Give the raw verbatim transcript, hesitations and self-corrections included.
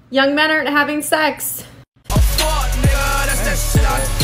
Young men aren't having sex. Oh, fuck, nigga, that's that shit I